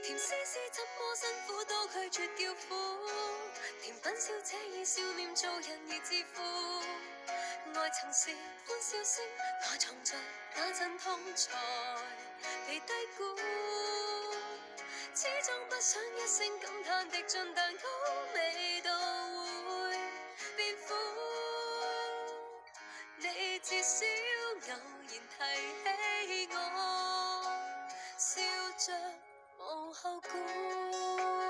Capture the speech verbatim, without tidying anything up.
甜絲絲怎麼辛苦都拒絕叫苦，甜品小姐以笑臉做人而自負。愛曾是歡笑聲，內藏着那陣痛才被低估。始終不想一聲感嘆滴盡蛋糕，味道會變苦。你至少偶然提起我，笑着無後顧。